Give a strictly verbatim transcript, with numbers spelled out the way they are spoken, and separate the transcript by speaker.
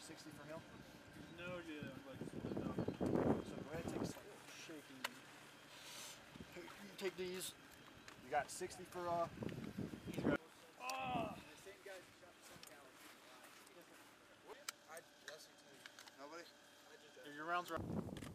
Speaker 1: sixty for him?
Speaker 2: No, yeah, I'm like, no.
Speaker 1: So go ahead and take a second. Shaking. You take these. You got sixty for uh.
Speaker 2: He's right.
Speaker 1: Oh.
Speaker 3: The same guys who shot the sun gallery. I Jesse too. Nobody? I just
Speaker 1: Your rounds are.